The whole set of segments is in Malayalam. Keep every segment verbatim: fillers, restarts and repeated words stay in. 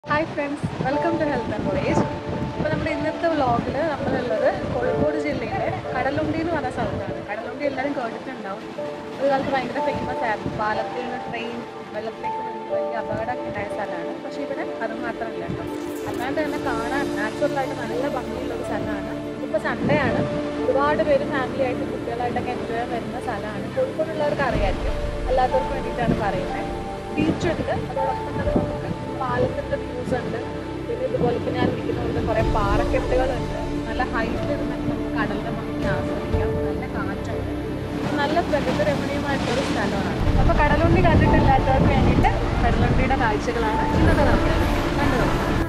Hi friends, welcome to Health and Ways. Now, we are in this vlog. We are in Kozhikode and Kadalundi Bird Sanctuary. Kadalundi is very famous. It is very famous. Malappuram train, Malappuram Bird Sanctuary. But here, that is not true. And then, natural light is very famous. It's Sunday. A lot of family and people enjoy the salad. Kozhikode is very famous. Beach is പാലത്തിന്റെ വ്യൂസ് ഉണ്ട്. പിന്നെ ഇതുപോലെ ഇപ്പം ഞാൻ ഇരിക്കുന്നതുകൊണ്ട് കുറേ പാറക്കെട്ടുകളുണ്ട്. നല്ല ഹൈറ്റിൽ നമുക്ക് കടലിൻ്റെ ഭംഗി ആസ്വദിക്കാം. നല്ല കാറ്റുണ്ട്. നല്ല പ്രകൃതി രമണീയമായിട്ടൊരു സ്ഥലമാണ്. അപ്പോൾ കടലുണ്ടി കണ്ടിട്ടില്ലാത്തവർക്ക് വേണ്ടിയിട്ട് കടലുണ്ടിയുടെ കാഴ്ചകളാണ് ഇന്നത്തെ നമ്മൾ കണ്ടു.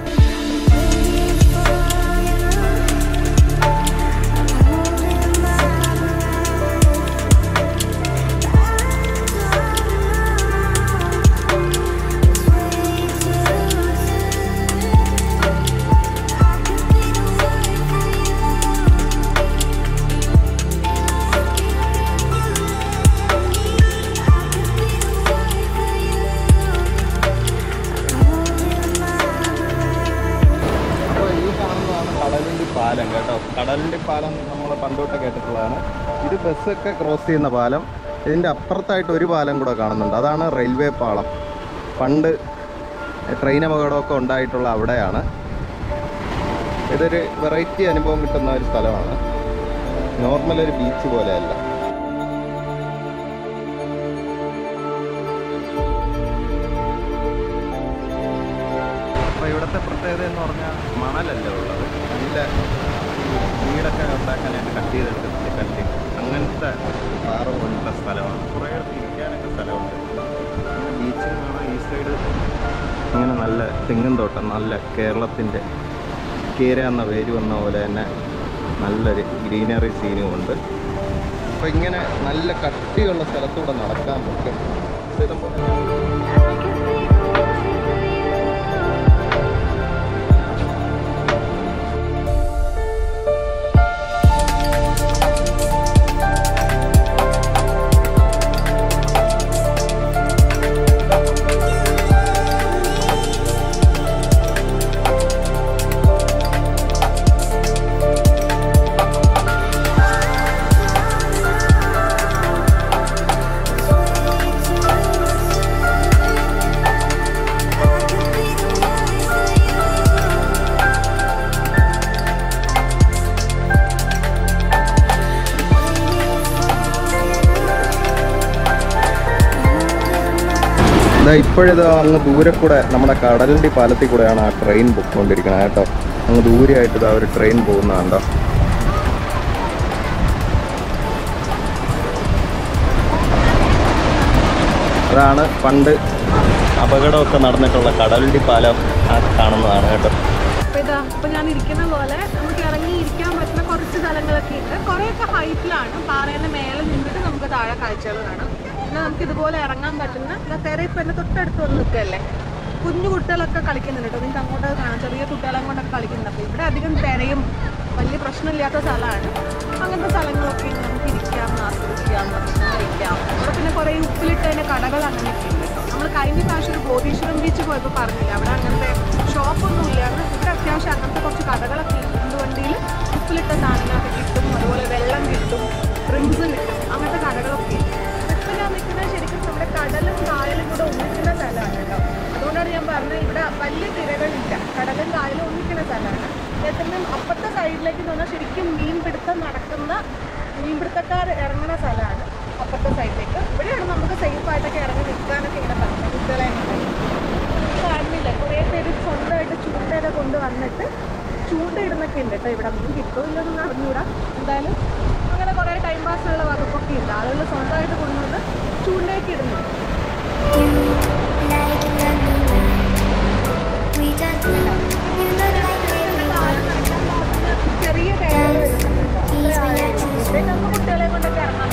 കടലിൻ്റെ പാലം നമ്മൾ പണ്ടോട്ട് കേട്ടിട്ടുള്ളതാണ്. ഇത് ബസ്സൊക്കെ ക്രോസ് ചെയ്യുന്ന പാലം. ഇതിൻ്റെ അപ്പുറത്തായിട്ട് ഒരു പാലം കൂടെ കാണുന്നുണ്ട്. അതാണ് റെയിൽവേ പാളം. പണ്ട് ട്രെയിൻ അപകടമൊക്കെ ഉണ്ടായിട്ടുള്ള അവിടെയാണ്. ഇതൊരു വെറൈറ്റി അനുഭവം കിട്ടുന്ന ഒരു സ്ഥലമാണ്. നോർമൽ ഒരു ബീച്ച് പോലെയല്ല. അപ്പോൾ ഇവിടുത്തെ പ്രത്യേകത എന്ന് പറഞ്ഞാൽ മണലല്ല ഉള്ളത്. നല്ല വീടൊക്കെ ഉണ്ടാക്കാനായിട്ട് കട്ട് ചെയ്തെടുത്തിട്ട് കട്ടി അങ്ങനത്തെ പാറ പോലുള്ള സ്ഥലമാണ്. കുറേ ഇരിക്കാനൊക്കെ സ്ഥലമുണ്ട്. ബീച്ചിൽ കാണാൻ ഈ സൈഡ് ഇങ്ങനെ നല്ല തെങ്ങും തോട്ടം, നല്ല കേരളത്തിൻ്റെ കേര എന്ന പേര് വന്ന പോലെ തന്നെ നല്ലൊരു ഗ്രീനറി സീനുമുണ്ട്. അപ്പോൾ ഇങ്ങനെ നല്ല കട്ടിയുള്ള സ്ഥലത്തൂടെ നടക്കാൻ പറ്റും. ഇപ്പോഴിത് അങ്ങ് ദൂരെ കൂടെ നമ്മുടെ കടലുണ്ടി പാലത്തിൽ കൂടെയാണ് ആ ട്രെയിൻ പൊയ്ക്കൊണ്ടിരിക്കുന്നത് കേട്ടോ. അങ്ങ് ദൂരെയായിട്ട് ഇതാ ഒരു ട്രെയിൻ പോകുന്നതാണ്ടോ. അതാണ് പണ്ട് അപകടമൊക്കെ നടന്നിട്ടുള്ള കടലുണ്ടി പാലം കാണുന്നതാണ് കേട്ടോ. ഇതാ ഇപ്പം ഞാൻ ഇരിക്കുന്ന പോലെ നമുക്ക് ഇറങ്ങി ഇരിക്കാൻ പറ്റുന്ന കുറച്ച് സ്ഥലങ്ങളൊക്കെ ഉണ്ട്. കുറേയൊക്കെ ഹൈറ്റിലാണ്. പാറയുടെ മേലെ നിന്നിട്ട് നമുക്ക് താഴെ കാഴ്ചകൾ കാണാം. പിന്നെ നമുക്ക് ഇതുപോലെ ഇറങ്ങാൻ പറ്റുന്ന തിരയിപ്പം എൻ്റെ തൊട്ടടുത്ത് വന്ന് നിൽക്കുകയല്ലേ. കുഞ്ഞു കുട്ടികളൊക്കെ കളിക്കുന്നുണ്ട് കേട്ടോ. നിങ്ങൾക്ക് അങ്ങോട്ട് കാണാം, ചെറിയ കുട്ടികളെ കൊണ്ടൊക്കെ കളിക്കുന്നുണ്ട്. അപ്പോൾ ഇവിടെ അധികം തിരയും വലിയ പ്രശ്നമില്ലാത്ത സ്ഥലമാണ്. അങ്ങനത്തെ സ്ഥലങ്ങളൊക്കെ നമുക്ക് ഇരിക്കാം, ആസ്വദിക്കാം, ഭക്ഷണം കഴിക്കാം. അവിടെ പിന്നെ കുറേ ഉപ്പിലിട്ടതിൻ്റെ കടകൾ അങ്ങനെയൊക്കെ ഉണ്ട് കേട്ടോ. നമ്മൾ കഴിഞ്ഞ പ്രാവശ്യം ഒരു ബോധീശ്വരം ബീച്ച് പോയപ്പോൾ പറഞ്ഞില്ല, അവിടെ അങ്ങനത്തെ ഷോപ്പൊന്നും ഇല്ലായിരുന്നു. ഇവിടെ അത്യാവശ്യം അങ്ങനത്തെ കുറച്ച് കടകളൊക്കെ ഉണ്ട്. വണ്ടിയിൽ ഉപ്പിലിട്ട സാധനങ്ങളൊക്കെ കിട്ടും, അതുപോലെ വെള്ളം കിട്ടും, ഡ്രിങ്ക്സ് കിട്ടും, അങ്ങനത്തെ കടകളൊക്കെ ഉണ്ട്. ഇപ്പം ഞാൻ നിൽക്കുന്നത് ശരിക്കും നമ്മുടെ കടലും കായലും കൂടെ ഒന്നിക്കുന്ന സ്ഥലമാണ് കേട്ടോ. അതുകൊണ്ടാണ് ഞാൻ പറഞ്ഞത് ഇവിടെ വലിയ തിരകളില്ല, കടലും കായലും ഒന്നിക്കുന്ന സ്ഥലമാണ്. ഏതെങ്കിലും അപ്പുറത്തെ സൈഡിലേക്ക് തോന്നാൽ ശരിക്കും മീൻപിടുത്തം നടക്കുന്ന മീൻപിടുത്തക്കാർ ഇറങ്ങുന്ന സ്ഥലമാണ് അപ്പുറത്തെ സൈഡിലേക്ക്. ഇവിടെയാണ് നമുക്ക് സേഫായിട്ടൊക്കെ ഇറങ്ങി നിൽക്കാനൊക്കെ ഇവിടെ പറഞ്ഞത്. കുട്ടികളെ കാണുന്നില്ല, കുറേ പേര് സ്വന്തമായിട്ട് ചൂണ്ടയൊക്കെ കൊണ്ട് വന്നിട്ട് ചൂണ്ടയിടുന്നൊക്കെ ഉണ്ട് കേട്ടോ. ഇവിടെ മീൻ കിട്ടുമില്ലെന്ന് അറിഞ്ഞൂടാ. എന്തായാലും അങ്ങനെ കുറേ ടൈം പാസ്സുള്ള വകുപ്പൊക്കെ ഉണ്ട്. ആളുകൾ സ്വന്തമായിട്ട് കൊണ്ടുവന്ന് ചൂണ്ടയൊക്കെ ഇടുന്നുണ്ട്. ചെറിയ കയറുകൾ വരുന്നുണ്ട്. നമുക്ക് കുട്ടികളെ കൊണ്ടൊക്കെ ഇറങ്ങാൻ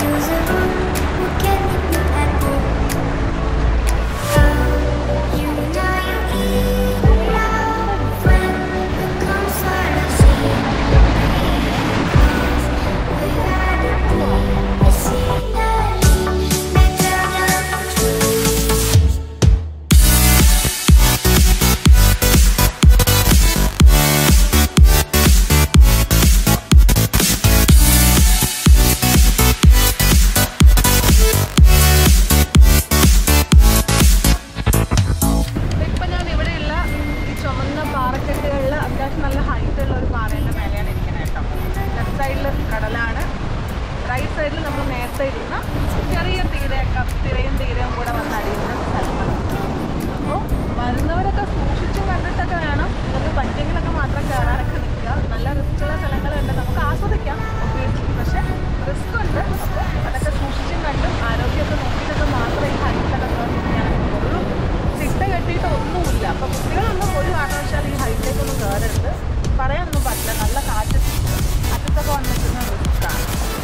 പോകാറുണ്ട്. പറയാനൊന്നും പറ്റില്ല, നല്ല കാറ്റ് കാറ്റത്തൊക്കെ വന്നിട്ടുള്ള റിസ്ക്കാണ്.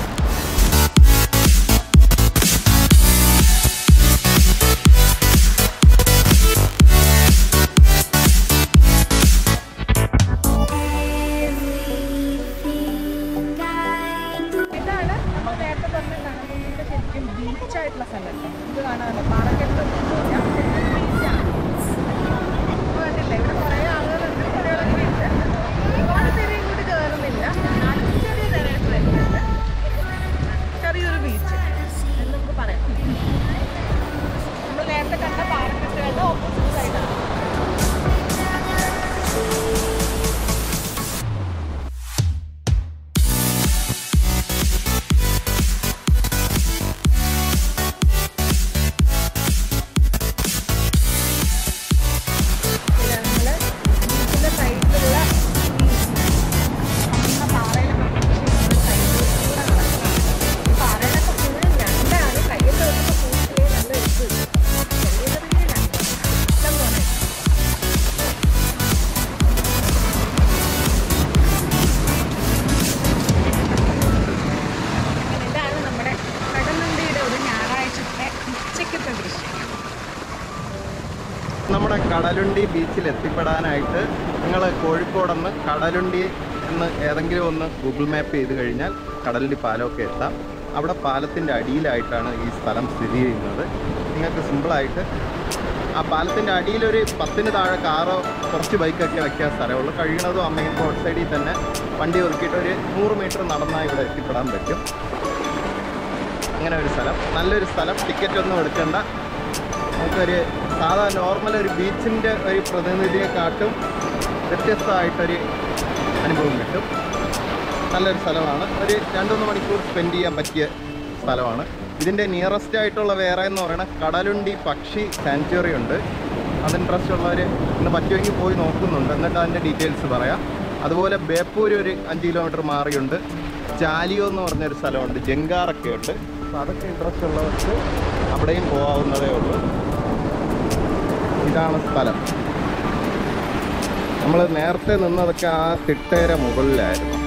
ഇതാണ് നമ്മൾ നേരത്തെ പറഞ്ഞ കടലുണ്ടിയുടെ ശരിക്കും ബീച്ചായിട്ടുള്ള സ്ഥലമല്ലേ. ഇത് കാണാനല്ലോ പാറക്കെട്ട് ബീച്ചാണ്. കണ്ടില്ലേ, ഇവിടെ കുറേ ആളുകളുണ്ട്, കുട്ടികളൊക്കെ ഉണ്ട്. ഒരുപാട് പേര് ഇങ്ങോട്ട് കയറുന്നില്ല, എന്നാലും ചെറിയ തിരക്ക് വരുന്നുണ്ട്. ചെറിയൊരു ബീച്ച് എന്ന് നമുക്ക് പറയാം. നമ്മൾ നേരത്തെ കണ്ട പാറക്കെട്ടുകളുടെ ഓപ്പോസിറ്റ് സൈഡാണ്. നമ്മുടെ കടലുണ്ടി ബീച്ചിൽ എത്തിപ്പെടാനായിട്ട് നിങ്ങൾ കോഴിക്കോടെന്ന് കടലുണ്ടി എന്ന് ഏതെങ്കിലും ഒന്ന് ഗൂഗിൾ മാപ്പ് ചെയ്ത് കഴിഞ്ഞാൽ കടലുണ്ടി പാലമൊക്കെ എത്താം. അവിടെ പാലത്തിൻ്റെ അടിയിലായിട്ടാണ് ഈ സ്ഥലം സ്ഥിതി ചെയ്യുന്നത്. നിങ്ങൾക്ക് സിമ്പിളായിട്ട് ആ പാലത്തിൻ്റെ അടിയിലൊരു പത്തിന് താഴെ കാറോ കുറച്ച് ബൈക്കൊക്കെ വയ്ക്കാൻ സ്ഥലമുള്ളൂ. കഴിയണതും ആ മെയിൻ റോഡ് സൈഡിൽ തന്നെ വണ്ടി ഒതുക്കിയിട്ട് ഒരു നൂറ് മീറ്റർ നടന്നാൽ ഇവിടെ എത്തിപ്പെടാൻ പറ്റും. അങ്ങനെ ഒരു സ്ഥലം, നല്ലൊരു സ്ഥലം. ടിക്കറ്റ് ഒന്നും എടുക്കേണ്ട. നമുക്കൊരു സാധാ നോർമൽ ഒരു ബീച്ചിൻ്റെ ഒരു പ്രതിനിധിയെക്കാട്ടും വ്യത്യസ്തമായിട്ടൊരു അനുഭവം കിട്ടും. നല്ലൊരു സ്ഥലമാണ്. ഒരു രണ്ടുമൂന്ന് മണിക്കൂർ സ്പെൻഡ് ചെയ്യാൻ പറ്റിയ സ്ഥലമാണ്. ഇതിൻ്റെ നിയറസ്റ്റ് ആയിട്ടുള്ള വേറെ എന്ന് പറയുന്നത് കടലുണ്ടി പക്ഷി സാങ്ച്വറി ഉണ്ട്. അത് ഇൻട്രസ്റ്റ് ഉള്ളവർ ഇന്ന് പറ്റുമെങ്കിൽ പോയി നോക്കുന്നുണ്ട്, എന്നിട്ട് അതിൻ്റെ ഡീറ്റെയിൽസ് പറയാം. അതുപോലെ ബേപ്പൂർ ഒരു അഞ്ച് കിലോമീറ്റർ മാറിയുണ്ട്. ചാലിയോ എന്ന് പറഞ്ഞൊരു സ്ഥലമുണ്ട്, ജങ്കാറൊക്കെ ഉണ്ട്. അപ്പോൾ അതൊക്കെ ഇൻട്രസ്റ്റ് ഉള്ളവർക്ക് അവിടെയും പോകാവുന്നതേ ഉള്ളൂ. ഇതാണ് സ്ഥലം. നമ്മൾ നേരത്തെ നിന്നതൊക്കെ ആ തിട്ടേര മുകളിലായിരുന്നു.